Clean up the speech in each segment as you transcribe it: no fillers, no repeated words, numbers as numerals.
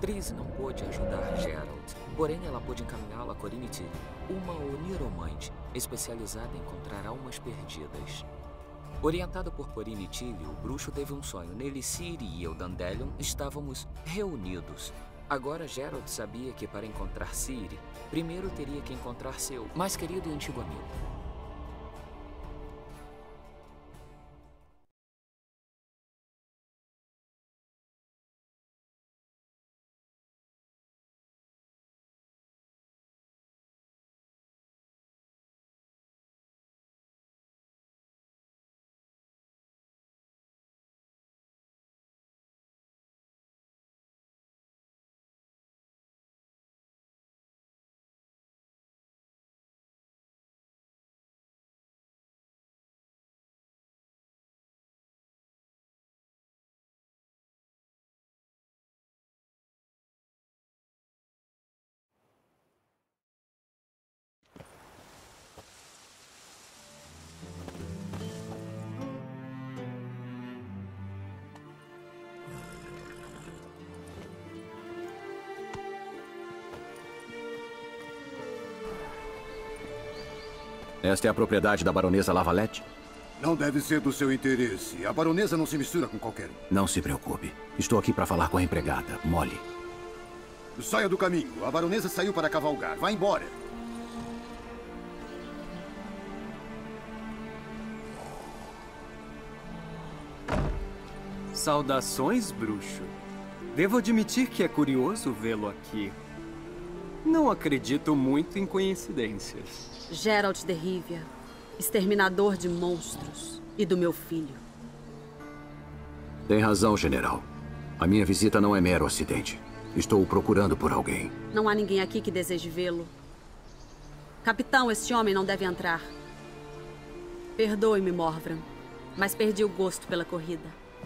Trise não pôde ajudar Geralt, porém ela pôde encaminhá-la a Corinne Tilly, uma oniromante especializada em encontrar almas perdidas. Orientado por Corinne Tilly, o bruxo teve um sonho. Nele, Ciri e eu, Dandelion, estávamos reunidos. Agora Geralt sabia que para encontrar Ciri, primeiro teria que encontrar seu mais querido e antigo amigo. Esta é a propriedade da baronesa Lavalette? Não deve ser do seu interesse. A baronesa não se mistura com qualquer um. Não se preocupe. Estou aqui para falar com a empregada, Molly. Saia do caminho. A baronesa saiu para cavalgar. Vá embora. Saudações, bruxo. Devo admitir que é curioso vê-lo aqui. Não acredito muito em coincidências. Geralt de Rivia, exterminador de monstros e do meu filho. Tem razão, general. A minha visita não é mero acidente. Estou procurando por alguém. Não há ninguém aqui que deseje vê-lo. Capitão, este homem não deve entrar. Perdoe-me, Morvran, mas perdi o gosto pela corrida.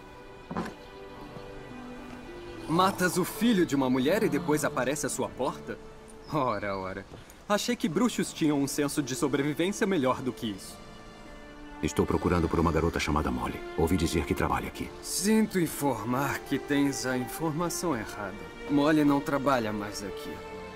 Matas o filho de uma mulher e depois aparece à sua porta? Ora, ora. Achei que bruxos tinham um senso de sobrevivência melhor do que isso. Estou procurando por uma garota chamada Molly. Ouvi dizer que trabalha aqui. Sinto informar que tens a informação errada. Molly não trabalha mais aqui.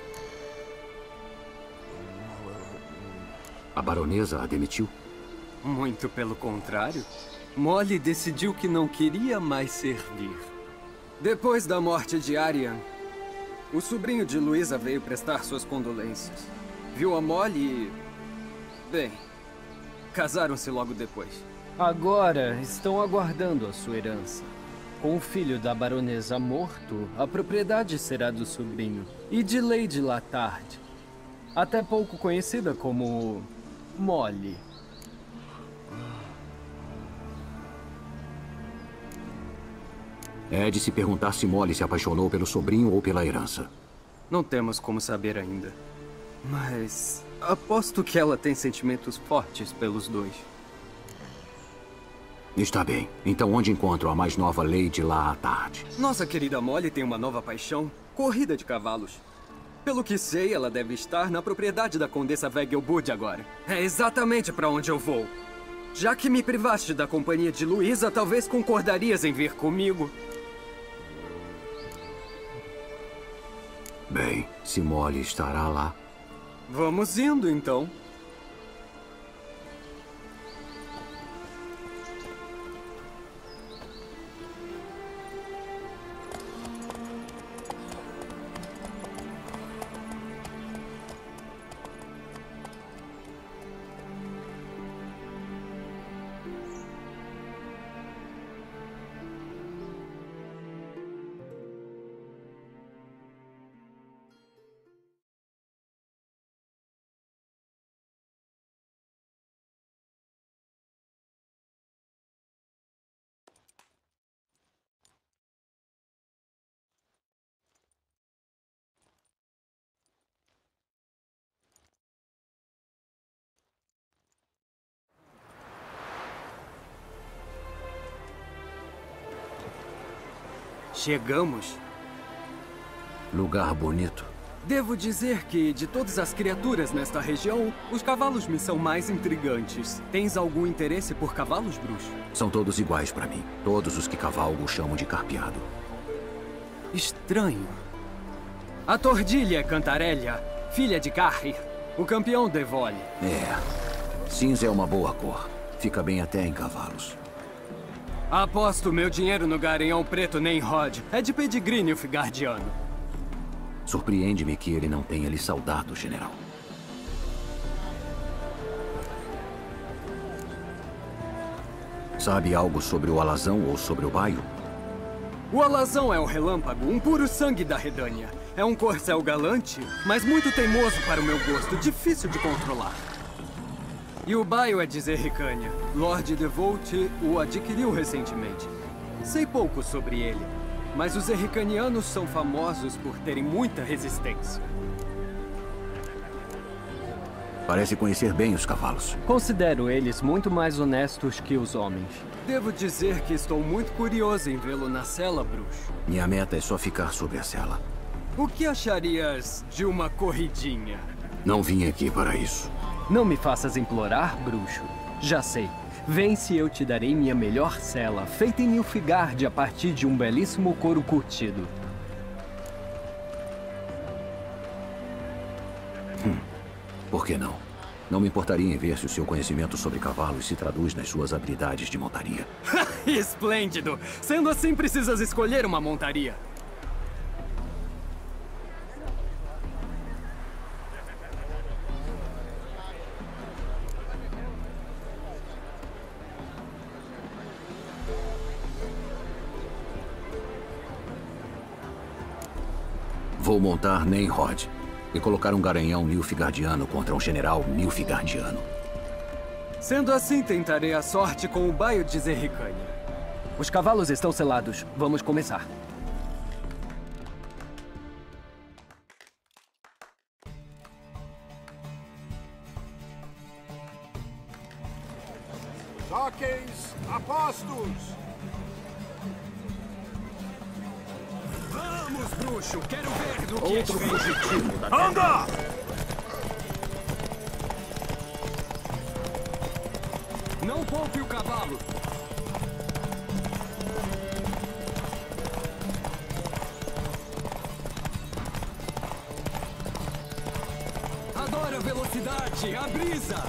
A baronesa a demitiu? Muito pelo contrário. Molly decidiu que não queria mais servir. Depois da morte de Arian, o sobrinho de Luísa veio prestar suas condolências. Viu a Molly e... bem, casaram-se logo depois. Agora estão aguardando a sua herança. Com o filho da baronesa morto, a propriedade será do sobrinho. E de Lady Latard, até pouco conhecida como... Molly. É de se perguntar se Molly se apaixonou pelo sobrinho ou pela herança. Não temos como saber ainda. Mas aposto que ela tem sentimentos fortes pelos dois. Está bem. Então onde encontro a mais nova Lady Latard? Nossa querida Molly tem uma nova paixão. Corrida de cavalos. Pelo que sei, ela deve estar na propriedade da Condessa Vegelbud agora. É exatamente para onde eu vou. Já que me privaste da companhia de Luísa, talvez concordarias em vir comigo. Bem, se Molly estará lá... Vamos indo, então. Chegamos. Lugar bonito. Devo dizer que, de todas as criaturas nesta região, os cavalos me são mais intrigantes. Tens algum interesse por cavalos, bruxo? São todos iguais para mim. Todos os que cavalgam chamam de carpeado. Estranho. A Tordilha é Cantarelha, filha de Carri, o campeão de vôlei. Cinza é uma boa cor. Fica bem até em cavalos. Aposto meu dinheiro no Garanhão Preto Nemrod. É de pedigree nilfgaardiano. Surpreende-me que ele não tenha lhe saudado, general. Sabe algo sobre o alazão ou sobre o baio? O alazão é o relâmpago, um puro sangue da Redânia. É um corcel galante, mas muito teimoso para o meu gosto, difícil de controlar. E o baio é de Zerricânia. Lord Devolt o adquiriu recentemente. Sei pouco sobre ele, mas os zerricanianos são famosos por terem muita resistência. Parece conhecer bem os cavalos. Considero eles muito mais honestos que os homens. Devo dizer que estou muito curioso em vê-lo na cela, bruxo. Minha meta é só ficar sobre a cela. O que acharias de uma corridinha? Não vim aqui para isso. Não me faças implorar, bruxo. Já sei. Vence e eu te darei minha melhor cela, feita em Nilfgaard a partir de um belíssimo couro curtido. Por que não? Não me importaria em ver se o seu conhecimento sobre cavalos se traduz nas suas habilidades de montaria. Esplêndido! Sendo assim, precisas escolher uma montaria. Vou montar Nemrod e colocar um garanhão nilfgaardiano contra um general nilfgaardiano. Sendo assim, tentarei a sorte com o baio de Zerricânia. Os cavalos estão selados. Vamos começar. Jockeys, apostos! Vamos, bruxo! Quero ver do que Outro fugitivo da Anda! Não poupe o cavalo! Adoro a velocidade, a brisa!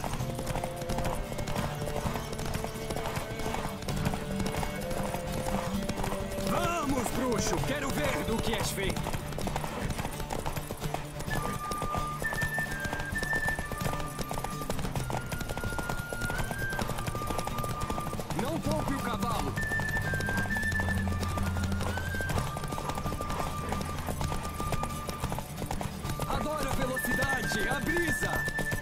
Vamos, bruxo! Quero ver do que és feito! Não poupe o cavalo! Adoro a velocidade, a brisa!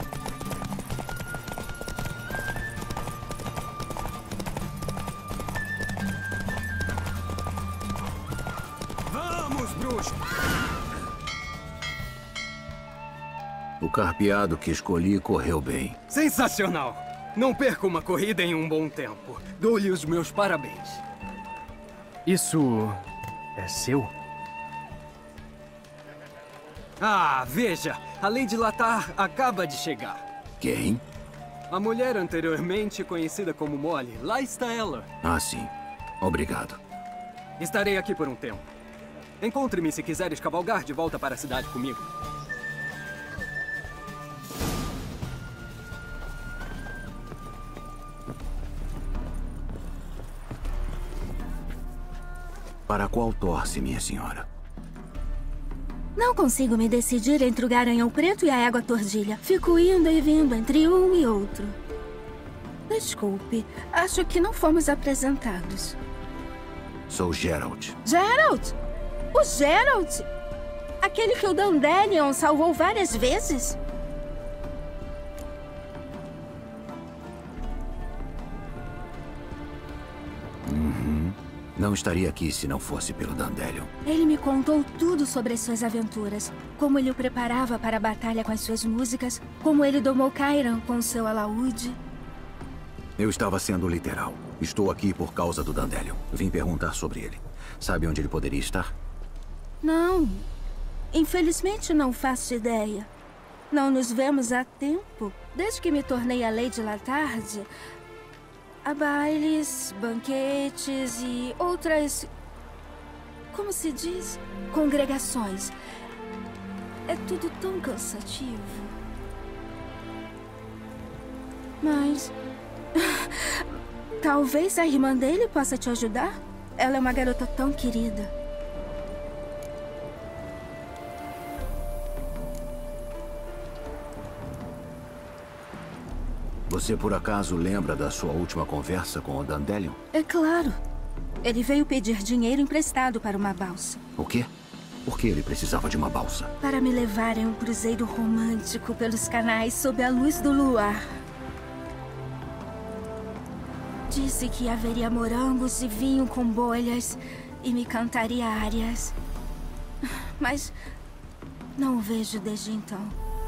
Vamos, bruxo! O carpeado que escolhi correu bem. Sensacional! Não perco uma corrida em um bom tempo. Dou-lhe os meus parabéns. Isso é seu? Ah, veja! A Lady Latar acaba de chegar. Quem? A mulher anteriormente conhecida como Molly. Lá está ela. Ah, sim. Obrigado. Estarei aqui por um tempo. Encontre-me se quiseres cavalgar de volta para a cidade comigo. Para qual torce, minha senhora? Não consigo me decidir entre o Garanhão Preto e a Égua Tordilha. Fico indo e vindo entre um e outro. Desculpe, acho que não fomos apresentados. Sou Geralt. Geralt? O Geralt? Aquele que o Dandelion salvou várias vezes? Não estaria aqui se não fosse pelo Dandelion. Ele me contou tudo sobre as suas aventuras. Como ele o preparava para a batalha com as suas músicas. Como ele domou Cairan com seu alaúde. Eu estava sendo literal. Estou aqui por causa do Dandelion. Vim perguntar sobre ele. Sabe onde ele poderia estar? Não. Infelizmente não faço ideia. Não nos vemos há tempo. Desde que me tornei a Lady Latard. Há bailes, banquetes e outras... Como se diz? Congregações. É tudo tão cansativo. Mas... talvez a irmã dele possa te ajudar? Ela é uma garota tão querida. Você por acaso lembra da sua última conversa com o Dandelion? É claro. Ele veio pedir dinheiro emprestado para uma balsa. O quê? Por que ele precisava de uma balsa? Para me levar em um cruzeiro romântico pelos canais sob a luz do luar. Disse que haveria morangos e vinho com bolhas e me cantaria árias. Mas não o vejo desde então.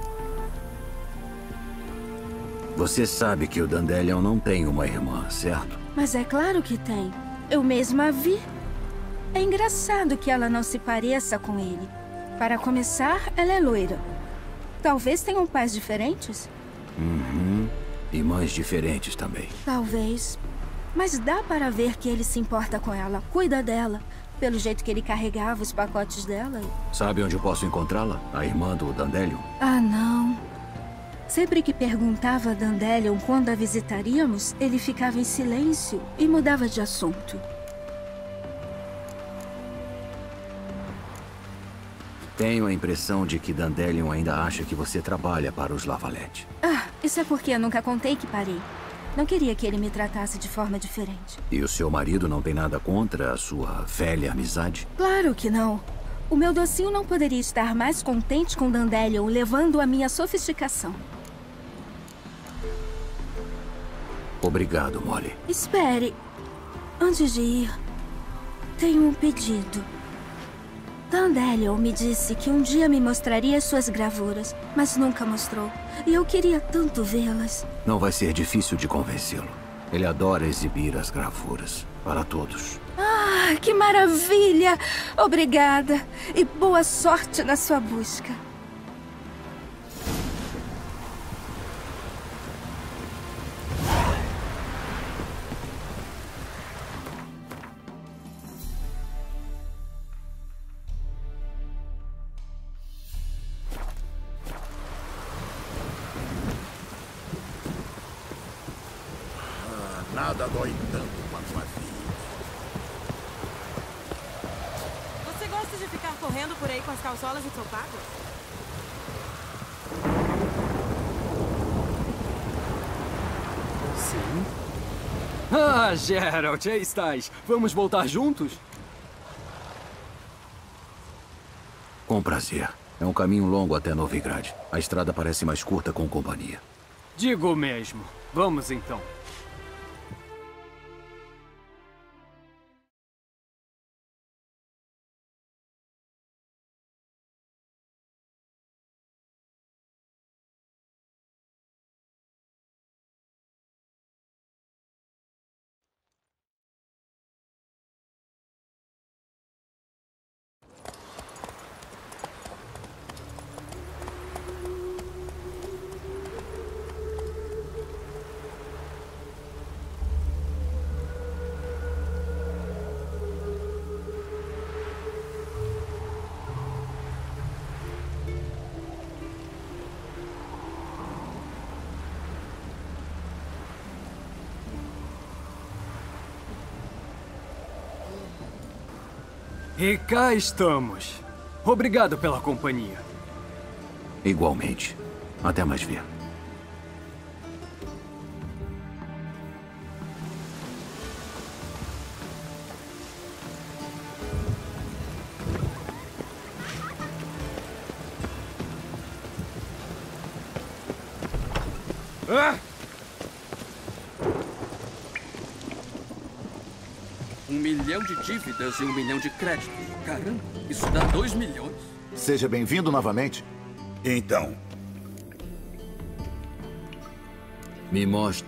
Você sabe que o Dandelion não tem uma irmã, certo? Mas é claro que tem. Eu mesma a vi. É engraçado que ela não se pareça com ele. Para começar, ela é loira. Talvez tenham pais diferentes? Uhum. E mães diferentes também. Talvez. Mas dá para ver que ele se importa com ela, cuida dela. Pelo jeito que ele carregava os pacotes dela. Sabe onde eu posso encontrá-la? A irmã do Dandelion? Ah, não. Sempre que perguntava a Dandelion quando a visitaríamos, ele ficava em silêncio e mudava de assunto. Tenho a impressão de que Dandelion ainda acha que você trabalha para os Lavalette. Ah, isso é porque eu nunca contei que parei. Não queria que ele me tratasse de forma diferente. E o seu marido não tem nada contra a sua velha amizade? Claro que não. O meu docinho não poderia estar mais contente com Dandelion levando a minha sofisticação. Obrigado, Molly. Espere. Antes de ir, tenho um pedido. Dandelion me disse que um dia me mostraria suas gravuras, mas nunca mostrou. E eu queria tanto vê-las. Não vai ser difícil de convencê-lo. Ele adora exibir as gravuras para todos. Ah, que maravilha! Obrigada. E boa sorte na sua busca. Nada dói tanto quanto a vida. Você gosta de ficar correndo por aí com as calçolas ensopadas? Sim. Ah, Geralt, aí estás. Vamos voltar juntos? Com prazer. É um caminho longo até Novigrad. A estrada parece mais curta com companhia. Digo mesmo. Vamos então. E cá estamos. Obrigado pela companhia. Igualmente. Até mais ver. Ah! 1 milhão de dívidas e 1 milhão de créditos. Caramba, isso dá 2 milhões. Seja bem-vindo novamente. Então, Me mostre.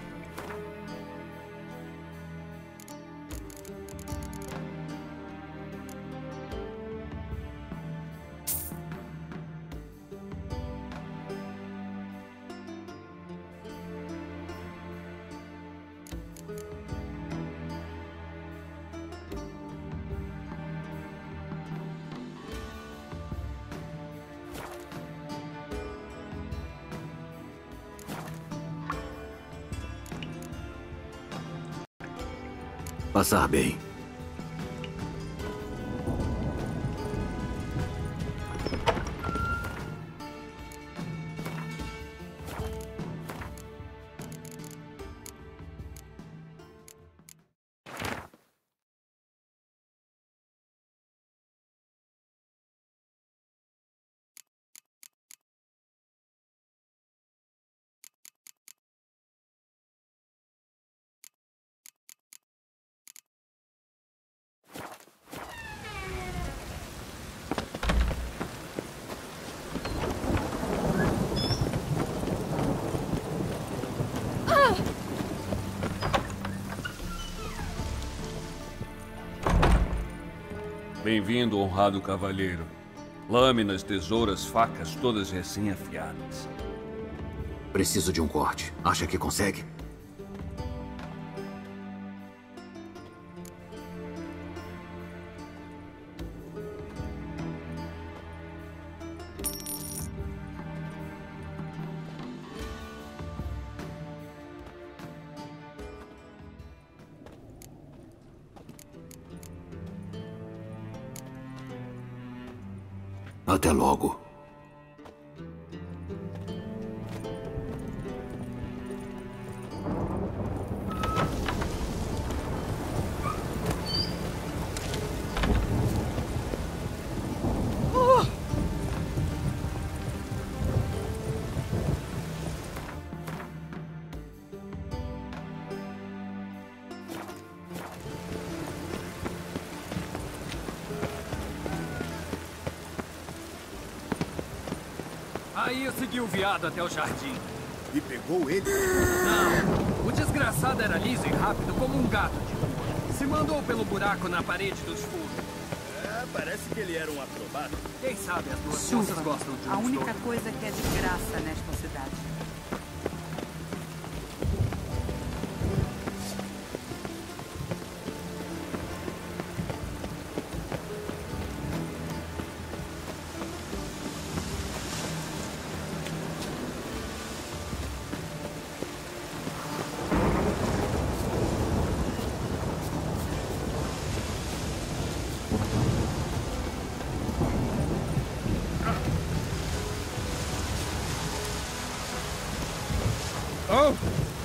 Passar bem. Bem-vindo, honrado cavalheiro. Lâminas, tesouras, facas, todas recém-afiadas. Preciso de um corte. Acha que consegue? Até logo. Aí eu segui o veado até o jardim. E pegou ele? Não, o desgraçado era liso e rápido como um gato de rua. Se mandou pelo buraco na parede dos furos. É, parece que ele era um acrobata. Quem sabe as duas moças gostam de um A única estouro. coisa que é de graça nesta cidade. Oh!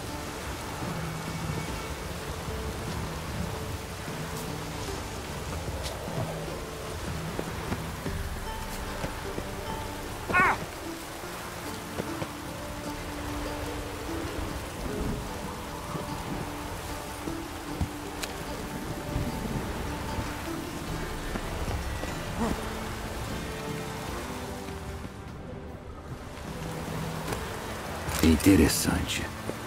Interessante.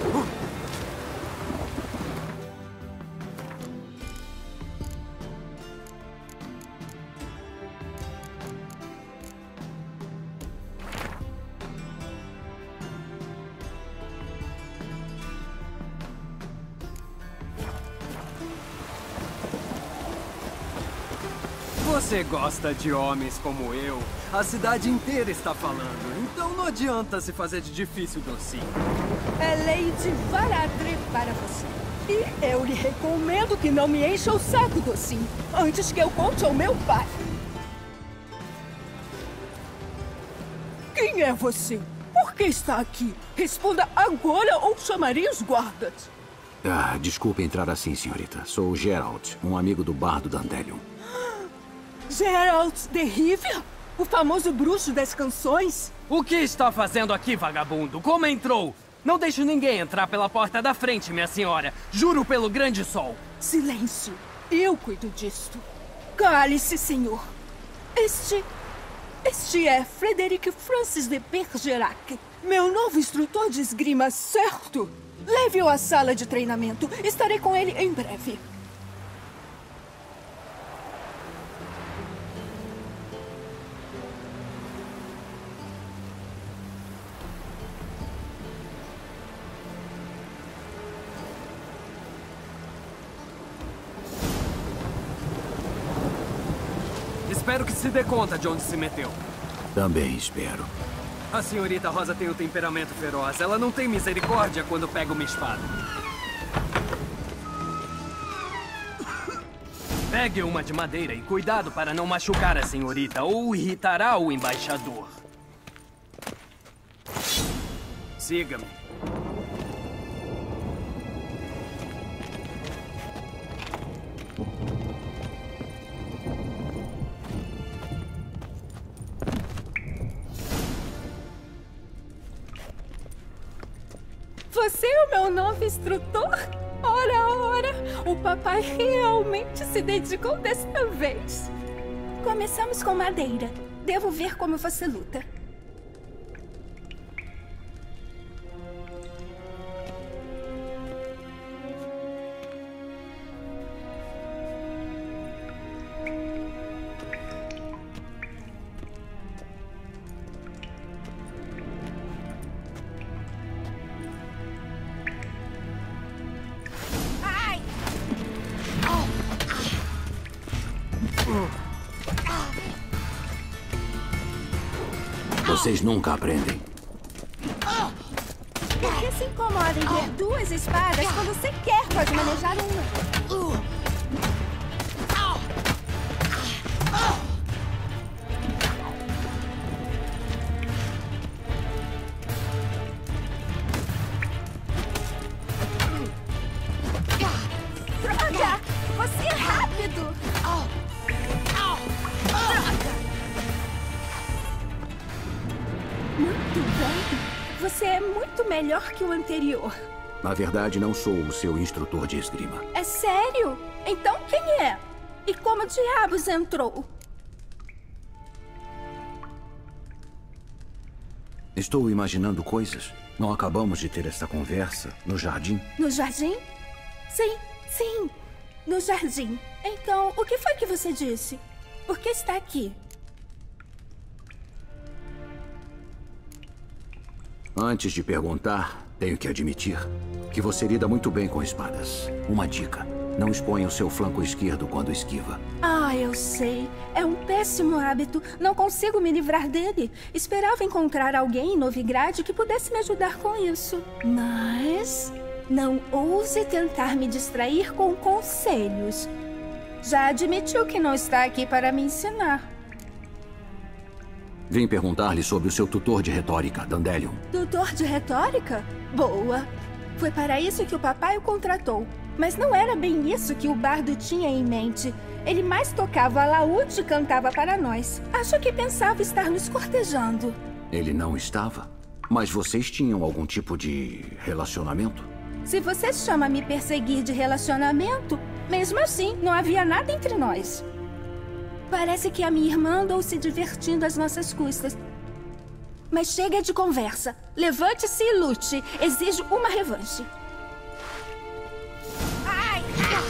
Você gosta de homens como eu. A cidade inteira está falando. Então não adianta se fazer de difícil, docinho. É Lady Varadre para você. E eu lhe recomendo que não me encha o saco, docinho, antes que eu conte ao meu pai. Quem é você? Por que está aqui? Responda agora ou chamarei os guardas. Ah, desculpe entrar assim, senhorita. Sou o Geralt, um amigo do bardo Dandelion. Geralt de Rivia? O famoso bruxo das canções? O que está fazendo aqui, vagabundo? Como entrou? Não deixo ninguém entrar pela porta da frente, minha senhora. Juro pelo grande sol. Silêncio. Eu cuido disto. Cale-se, senhor. Este é Frederic Francis de Bergerac, meu novo instrutor de esgrima, certo? Leve-o à sala de treinamento. Estarei com ele em breve. Espero que se dê conta de onde se meteu. Também espero. A senhorita Rosa tem um temperamento feroz. Ela não tem misericórdia quando pega uma espada. Pegue uma de madeira e cuidado para não machucar a senhorita ou irritará o embaixador. Siga-me. Você é o meu novo instrutor? Ora, o papai realmente se dedicou desta vez. Começamos com madeira. Devo ver como você luta. Vocês nunca aprendem. Por que se incomoda em ter duas espadas quando sequer pode manejar uma? Droga! Você é rápido! Muito bem. Você é muito melhor que o anterior. Na verdade, não sou o seu instrutor de esgrima. É sério? Então quem é? E como diabos entrou? Estou imaginando coisas. Não acabamos de ter essa conversa no jardim? No jardim? Sim. No jardim. Então, o que foi que você disse? Por que está aqui? Antes de perguntar, tenho que admitir que você lida muito bem com espadas. Uma dica: não exponha o seu flanco esquerdo quando esquiva. Ah, eu sei. É um péssimo hábito. Não consigo me livrar dele. Esperava encontrar alguém em Novigrad que pudesse me ajudar com isso. Mas não ouse tentar me distrair com conselhos. Já admitiu que não está aqui para me ensinar. Vim perguntar-lhe sobre o seu tutor de retórica, Dandelion. Tutor de retórica? Boa. Foi para isso que o papai o contratou. Mas não era bem isso que o bardo tinha em mente. Ele mais tocava alaúde e cantava para nós. Acho que pensava estar nos cortejando. Ele não estava? Mas vocês tinham algum tipo de relacionamento? Se você chama me perseguir de relacionamento, mesmo assim, não havia nada entre nós. Parece que a minha irmã andou se divertindo às nossas custas. Mas chega de conversa. Levante-se e lute. Exijo uma revanche. Ai!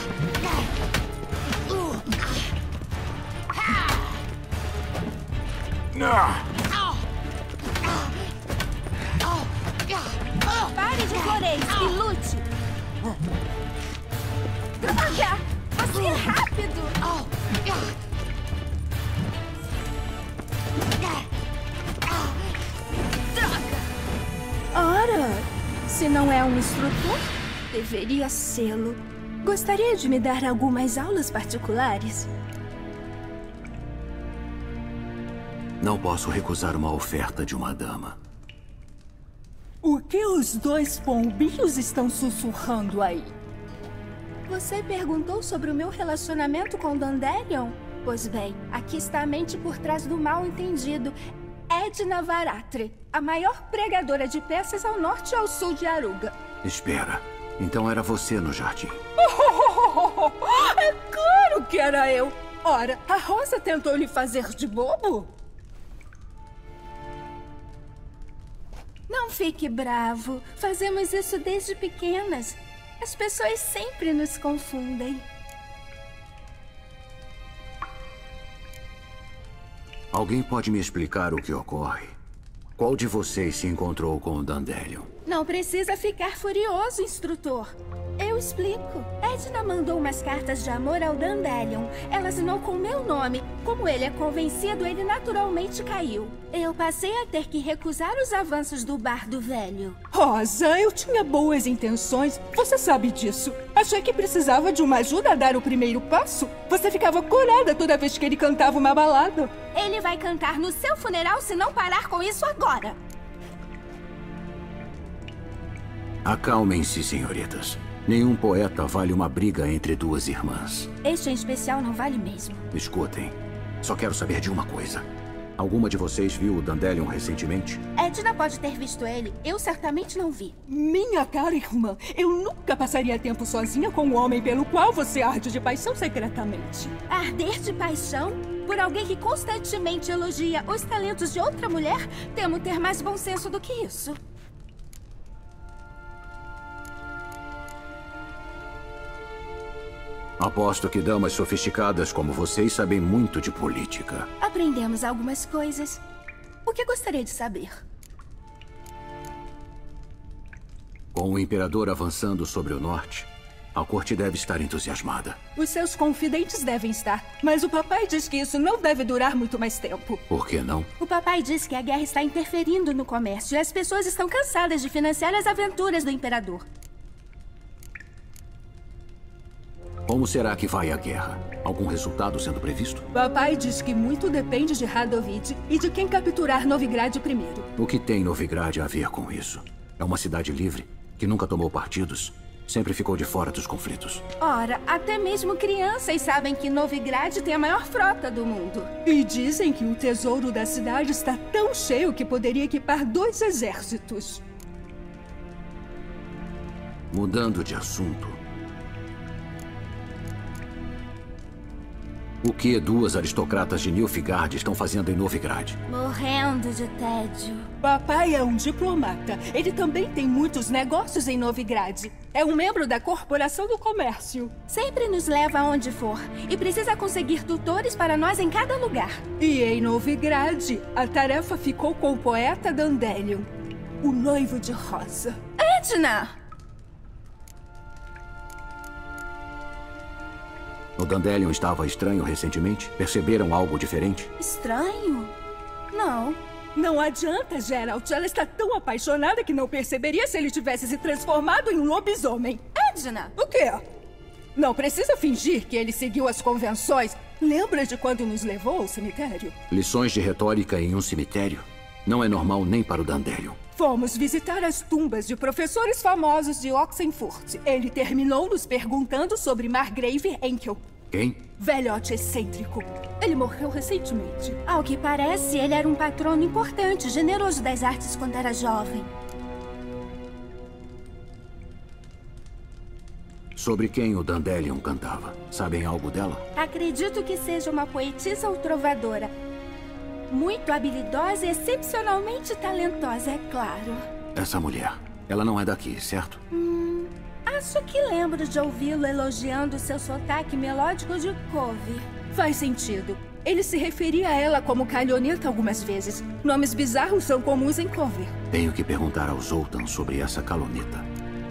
Pare de floreio e lute. Droga! Você é rápido! Ora, se não é um instrutor, deveria sê-lo. Gostaria de me dar algumas aulas particulares? Não posso recusar uma oferta de uma dama. O que os dois pombinhos estão sussurrando aí? Você perguntou sobre o meu relacionamento com Dandelion? Pois bem, aqui está a mente por trás do mal entendido. Edna Varatre, a maior pregadora de peças ao norte e ao sul de Aruga. Espera, então era você no jardim. É claro que era eu! Ora, a Rosa tentou lhe fazer de bobo? Não fique bravo. Fazemos isso desde pequenas. As pessoas sempre nos confundem. Alguém pode me explicar o que ocorre? Qual de vocês se encontrou com o Dandelion? Não precisa ficar furioso, instrutor. Eu explico. Edna mandou umas cartas de amor ao Dandelion. Ela assinou com meu nome. Como ele é convencido, ele naturalmente caiu. Eu passei a ter que recusar os avanços do bardo velho. Rosa, eu tinha boas intenções. Você sabe disso. Achei que precisava de uma ajuda a dar o primeiro passo. Você ficava corada toda vez que ele cantava uma balada. Ele vai cantar no seu funeral se não parar com isso agora. Acalmem-se, senhoritas. Nenhum poeta vale uma briga entre duas irmãs. Este em especial não vale mesmo. Escutem, só quero saber de uma coisa. Alguma de vocês viu o Dandelion recentemente? Edna pode ter visto ele. Eu certamente não vi. Minha cara irmã, eu nunca passaria tempo sozinha com um homem pelo qual você arde de paixão secretamente. Arder de paixão? Por alguém que constantemente elogia os talentos de outra mulher? Temo ter mais bom senso do que isso. Aposto que damas sofisticadas como vocês sabem muito de política. Aprendemos algumas coisas. O que gostaria de saber? Com o Imperador avançando sobre o norte, a corte deve estar entusiasmada. Os seus confidentes devem estar, mas o papai diz que isso não deve durar muito mais tempo. Por que não? O papai diz que a guerra está interferindo no comércio e as pessoas estão cansadas de financiar as aventuras do Imperador. Como será que vai a guerra? Algum resultado sendo previsto? Papai diz que muito depende de Radovid e de quem capturar Novigrad primeiro. O que tem Novigrad a ver com isso? É uma cidade livre, que nunca tomou partidos. Sempre ficou de fora dos conflitos. Ora, até mesmo crianças sabem que Novigrad tem a maior frota do mundo. E dizem que o tesouro da cidade está tão cheio que poderia equipar 2 exércitos. Mudando de assunto. O que 2 aristocratas de Nilfgaard estão fazendo em Novigrad? Morrendo de tédio. Papai é um diplomata. Ele também tem muitos negócios em Novigrad. É um membro da Corporação do Comércio. Sempre nos leva aonde for. E precisa conseguir tutores para nós em cada lugar. E em Novigrad, a tarefa ficou com o poeta Dandelion, o noivo de Rosa. Edna! O Dandelion estava estranho recentemente? Perceberam algo diferente? Estranho? Não. Não adianta, Geralt. Ela está tão apaixonada que não perceberia se ele tivesse se transformado em um lobisomem. Edna! O quê? Não precisa fingir que ele seguiu as convenções. Lembra de quando nos levou ao cemitério? Lições de retórica em um cemitério? Não é normal nem para o Dandelion. Fomos visitar as tumbas de professores famosos de Oxenfurt. Ele terminou nos perguntando sobre Margrave Enkel. Quem? Velhote excêntrico. Ele morreu recentemente. Ao que parece, ele era um patrono importante, generoso das artes quando era jovem. Sobre quem o Dandelion cantava? Sabem algo dela? Acredito que seja uma poetisa ou trovadora. Muito habilidosa e excepcionalmente talentosa, é claro. Essa mulher, ela não é daqui, certo? Acho que lembro de ouvi-lo elogiando seu sotaque melódico de couve. Faz sentido. Ele se referia a ela como calhoneta algumas vezes. Nomes bizarros são comuns em Cover. Tenho que perguntar aos Zoltan sobre essa caloneta.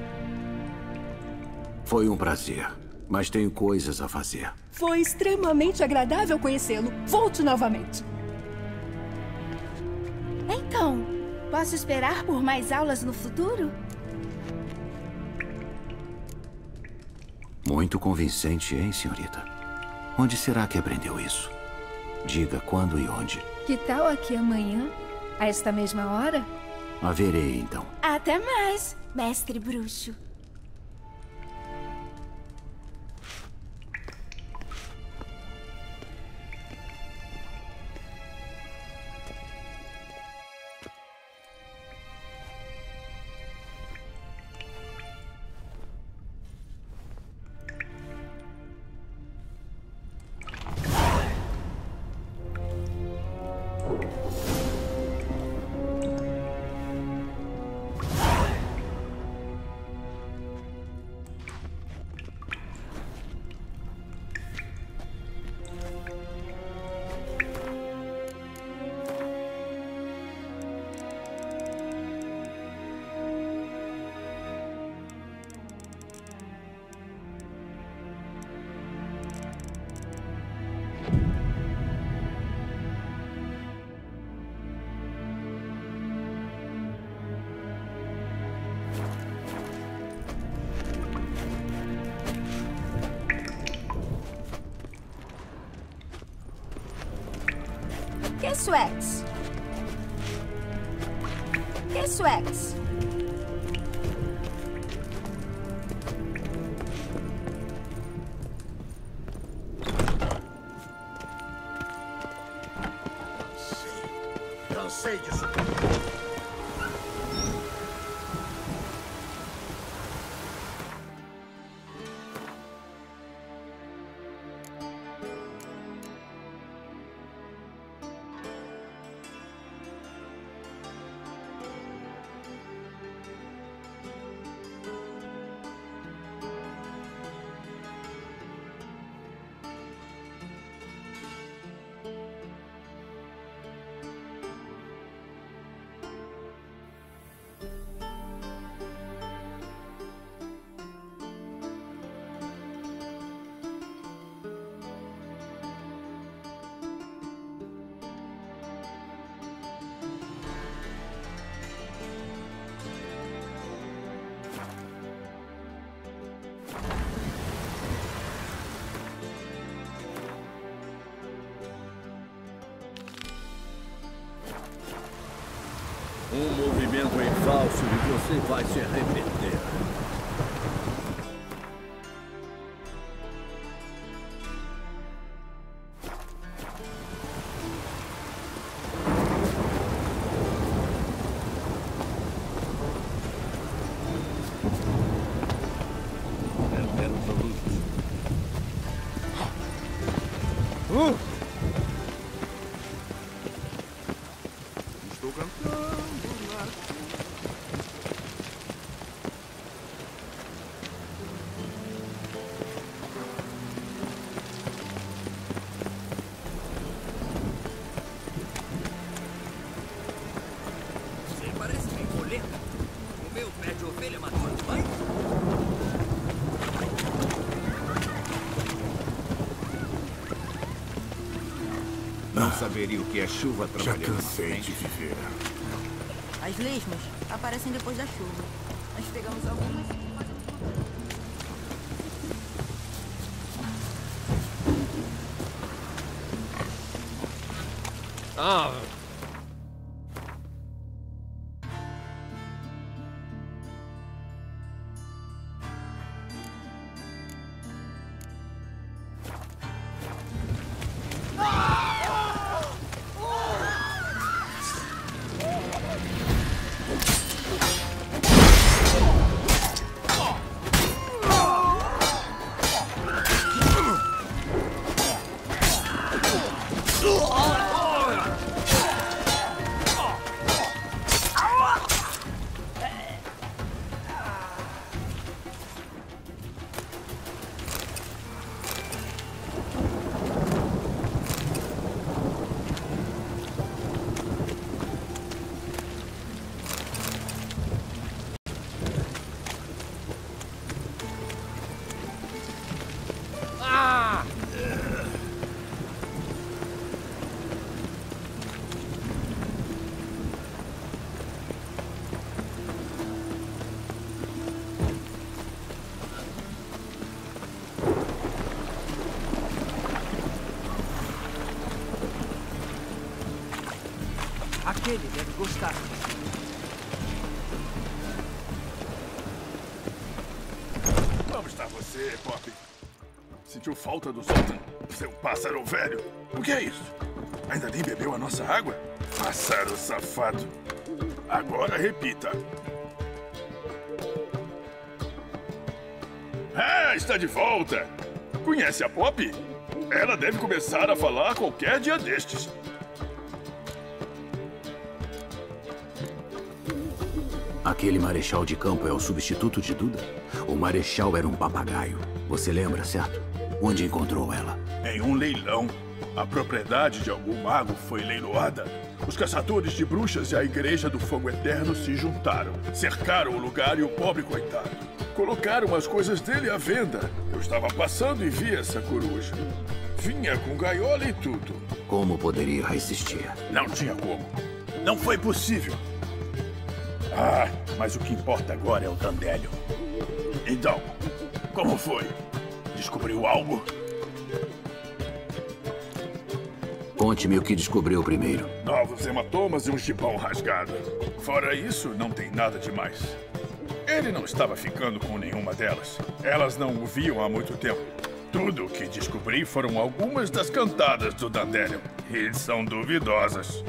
Foi um prazer, mas tenho coisas a fazer. Foi extremamente agradável conhecê-lo. Volte novamente. Então, posso esperar por mais aulas no futuro? Muito convincente, hein, senhorita? Onde será que aprendeu isso? Diga quando e onde. Que tal aqui amanhã, a esta mesma hora? A verei, então. Até mais, mestre bruxo. Que Swex? Que Swex? Cansei disso. Um movimento em falso e você vai se arrepender. Estou cantando lá. Você parece bem coleta. O meu pé de ovelha matou demais. Não saberia o que é chuva trabalhando. Já cansei de viver. As lesmas aparecem depois da chuva. Nós pegamos algumas. Ah. Aquele deve gostar. Como está você, Pop? Sentiu falta do sótão? Seu pássaro velho. O que é isso? Ainda nem bebeu a nossa água? Pássaro safado. Agora repita. Ah, está de volta. Conhece a Pop? Ela deve começar a falar qualquer dia destes. Aquele marechal de campo é o substituto de Duda? O marechal era um papagaio. Você lembra, certo? Onde encontrou ela? Em um leilão. A propriedade de algum mago foi leiloada. Os caçadores de bruxas e a Igreja do Fogo Eterno se juntaram. Cercaram o lugar e o pobre coitado. Colocaram as coisas dele à venda. Eu estava passando e vi essa coruja. Vinha com gaiola e tudo. Como poderia resistir? Não tinha como. Não foi possível. Ah, mas o que importa agora é o Dandelion. Então, como foi? Descobriu algo? Conte-me o que descobriu primeiro. Novos hematomas e um gibão rasgado. Fora isso, não tem nada demais. Ele não estava ficando com nenhuma delas. Elas não o viam há muito tempo. Tudo o que descobri foram algumas das cantadas do Dandelion. E são duvidosas.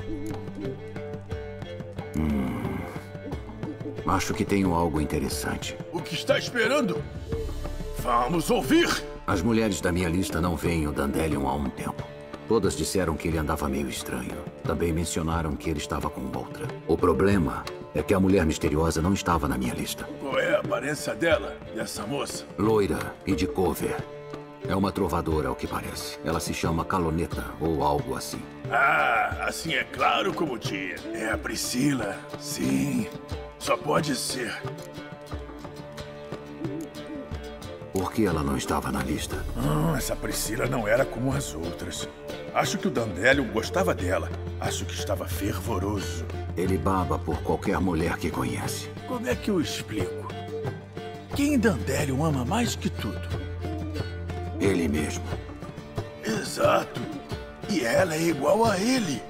Acho que tenho algo interessante. O que está esperando? Vamos ouvir! As mulheres da minha lista não veem o Dandelion há um tempo. Todas disseram que ele andava meio estranho. Também mencionaram que ele estava com outra. O problema é que a mulher misteriosa não estava na minha lista. Qual é a aparência dela, dessa moça? Loira e de cover. É uma trovadora, ao que parece. Ela se chama Caloneta, ou algo assim. Ah, assim é claro como o dia. É a Priscila. Sim, só pode ser. Por que ela não estava na lista? Essa Priscila não era como as outras. Acho que o Dandelion gostava dela. Acho que estava fervoroso. Ele baba por qualquer mulher que conhece. Como é que eu explico? Quem Dandelion ama mais que tudo? Ele mesmo. Exato. E ela é igual a ele.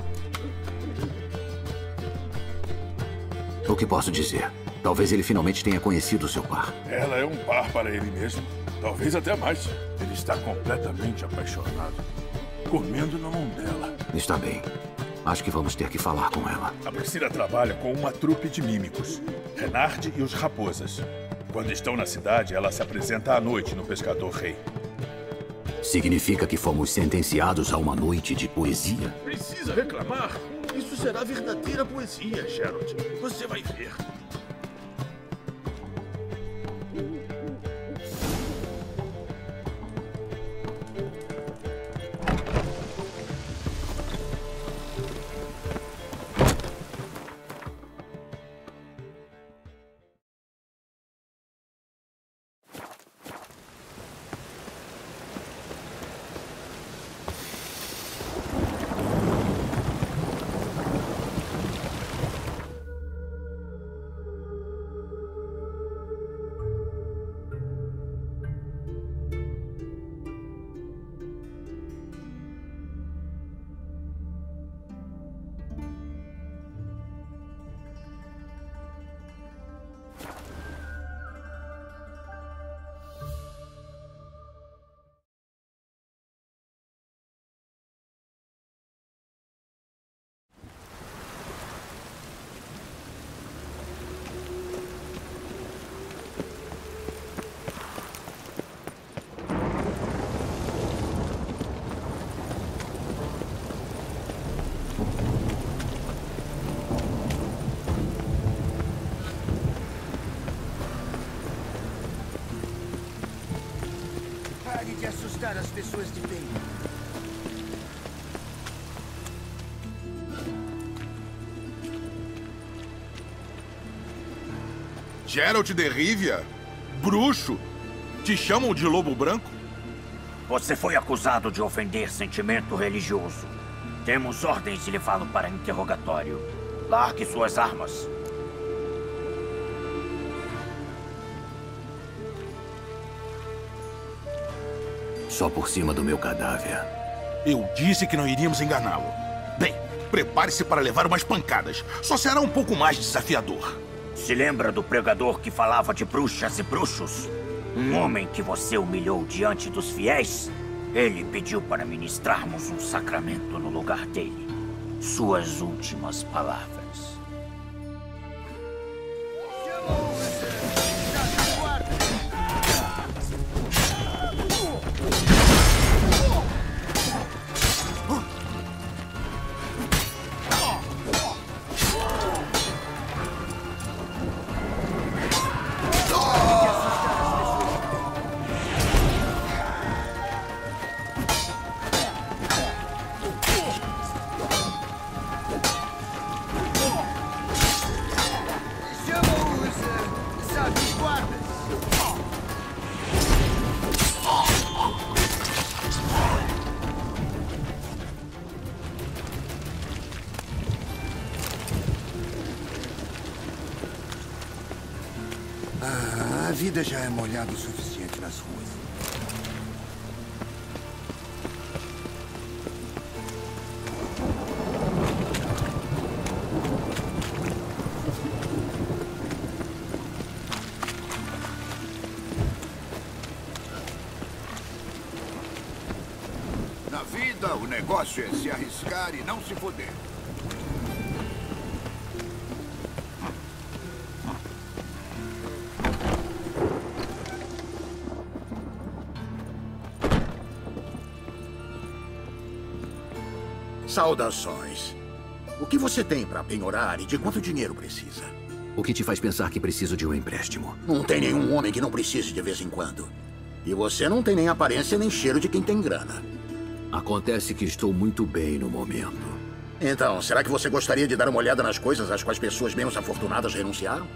O que posso dizer? Talvez ele finalmente tenha conhecido seu par. Ela é um par para ele mesmo. Talvez até mais. Ele está completamente apaixonado. Comendo na mão dela. Está bem. Acho que vamos ter que falar com ela. A Priscila trabalha com uma trupe de mímicos. Renard e os Raposas. Quando estão na cidade, ela se apresenta à noite no Pescador Rei. Significa que fomos sentenciados a uma noite de poesia? Precisa reclamar? Isso será verdadeira poesia, Geralt. Você vai ver. As pessoas de bem. Geralt de Rivia? Bruxo? Te chamam de Lobo Branco? Você foi acusado de ofender sentimento religioso. Temos ordens de levá-lo para interrogatório. Largue suas armas. Só por cima do meu cadáver. Eu disse que não iríamos enganá-lo. Bem, prepare-se para levar umas pancadas. Só será um pouco mais desafiador. Se lembra do pregador que falava de bruxas e bruxos? Um homem que você humilhou diante dos fiéis? Ele pediu para ministrarmos um sacramento no lugar dele. Suas últimas palavras. A vida já é molhada o suficiente nas ruas. conta, o negócio é se arriscar e não se foder. Saudações. O que você tem para penhorar e de quanto dinheiro precisa? O que te faz pensar que preciso de um empréstimo? Não tem nenhum homem que não precise de vez em quando. E você não tem nem aparência nem cheiro de quem tem grana. Acontece que estou muito bem no momento. Então, será que você gostaria de dar uma olhada nas coisas às quais pessoas menos afortunadas renunciaram?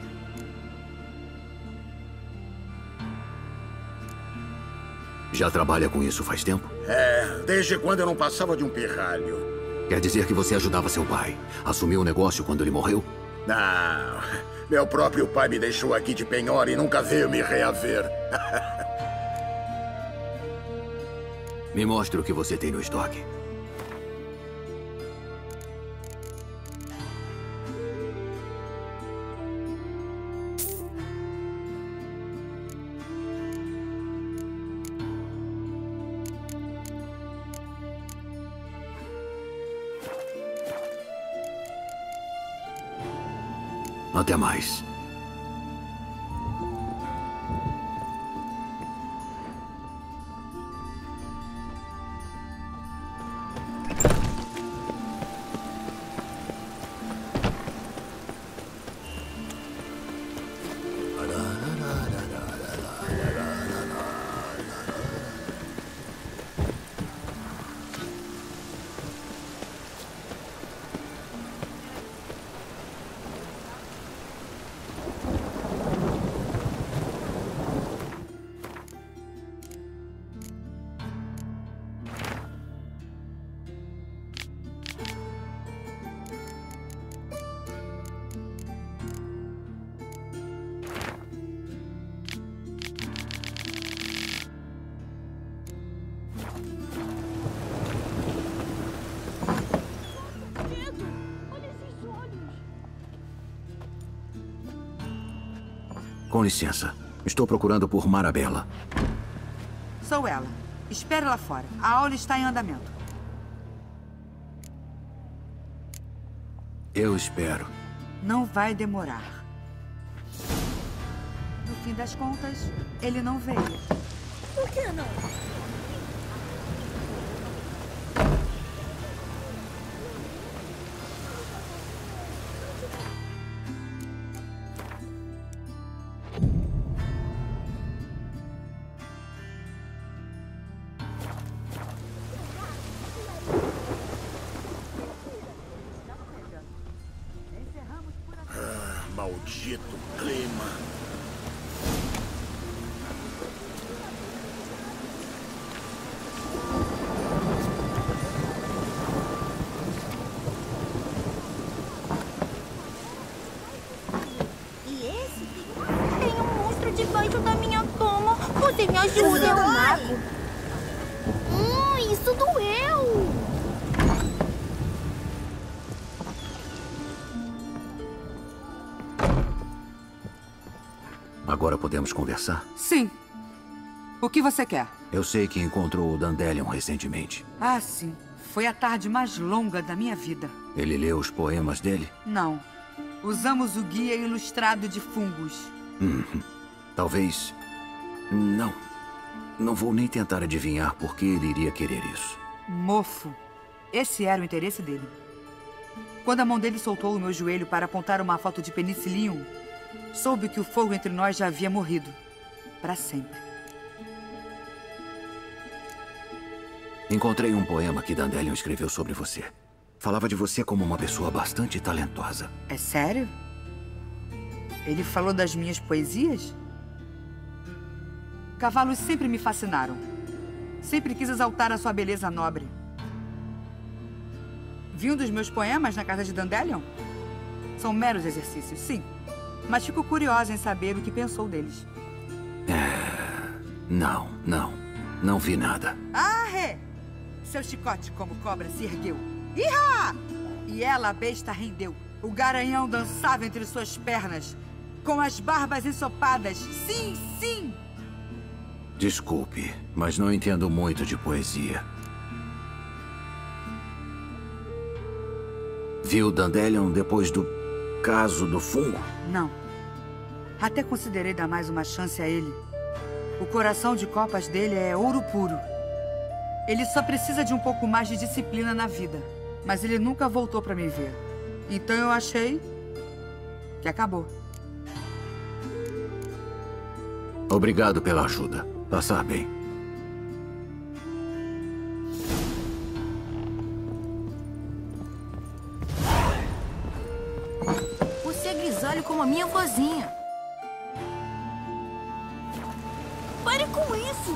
Já trabalha com isso faz tempo? É, desde quando eu não passava de um pirralho. Quer dizer que você ajudava seu pai? Assumiu o negócio quando ele morreu? Não. Meu próprio pai me deixou aqui de penhora e nunca veio me reaver. Me mostre o que você tem no estoque. Até mais. Com licença. Estou procurando por Marabella. Sou ela. Espere lá fora. A aula está em andamento. Eu espero. Não vai demorar. No fim das contas, ele não veio. Por que não? Maldito clima. E esse? Tem um monstro debaixo da minha cama. Você me ajuda? É um mago. Isso doeu. Agora podemos conversar? Sim. O que você quer? Eu sei que encontrou o Dandelion recentemente. Ah, sim. Foi a tarde mais longa da minha vida. Ele leu os poemas dele? Não. Usamos o guia ilustrado de fungos. Talvez... Não. Não vou nem tentar adivinhar por que ele iria querer isso. Mofo. Esse era o interesse dele. Quando a mão dele soltou o meu joelho para apontar uma foto de Penicillium, soube que o fogo entre nós já havia morrido. Para sempre. Encontrei um poema que Dandelion escreveu sobre você. Falava de você como uma pessoa bastante talentosa. É sério? Ele falou das minhas poesias? Cavalos sempre me fascinaram. Sempre quis exaltar a sua beleza nobre. Viu um dos meus poemas na casa de Dandelion? São meros exercícios, sim. Mas fico curiosa em saber o que pensou deles. Não vi nada. Arre! Seu chicote como cobra se ergueu. Ihá! E ela, a besta, rendeu. O garanhão dançava entre suas pernas, com as barbas ensopadas. Sim, sim! Desculpe, mas não entendo muito de poesia. Viu Dandelion depois do caso do fungo? Não. Até considerei dar mais uma chance a ele. O coração de copas dele é ouro puro. Ele só precisa de um pouco mais de disciplina na vida. Mas ele nunca voltou pra me ver. Então eu achei que acabou. Obrigado pela ajuda. Passar bem. Você é grisalho como a minha vozinha. Pare com isso!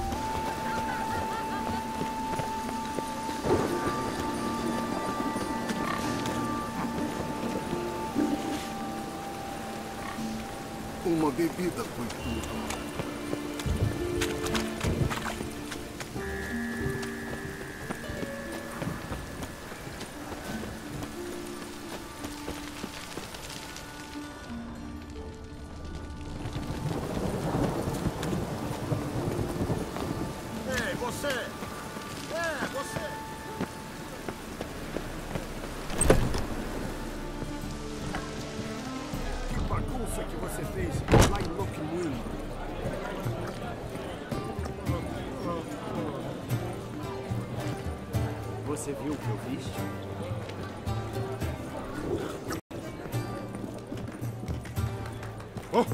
Uma bebida foi tudo. Ei, você! Você! Que bagunça que você fez lá em Lockwood. Você viu o que eu fiz? Oh!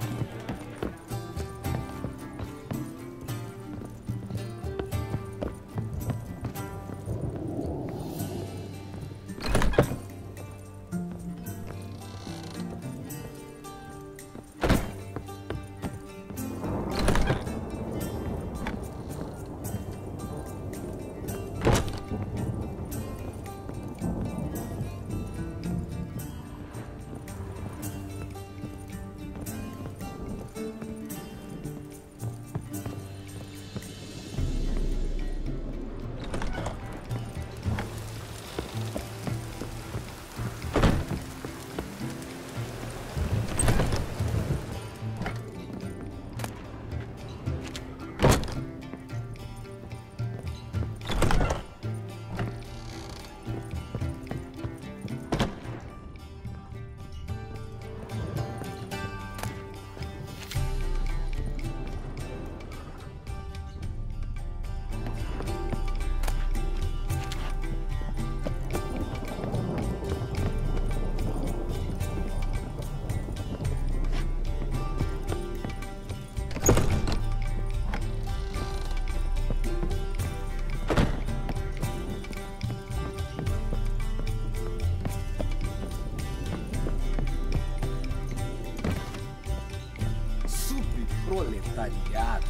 Proletariado.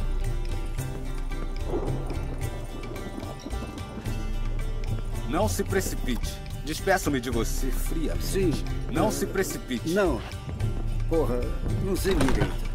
Não se precipite. Despeço-me de você friamente. Sim. Não se precipite. Não. Porra, não sei direito.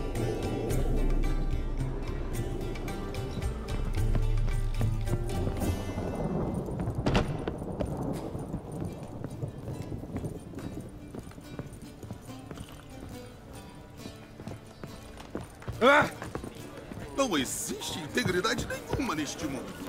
Ah! Não existe integridade nenhuma neste mundo.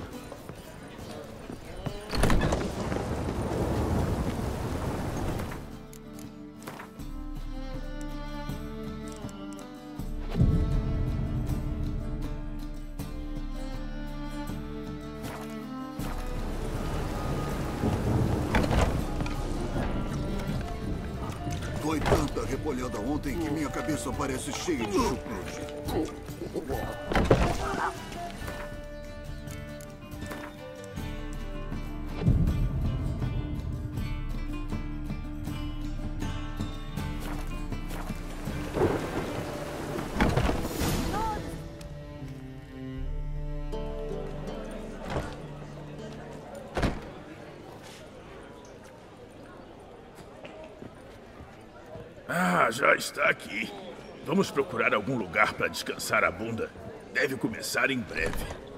Foi tanta repolhada ontem que minha cabeça parece cheia de chucrute. Ah, já está aqui. Vamos procurar algum lugar para descansar a bunda. Deve começar em breve.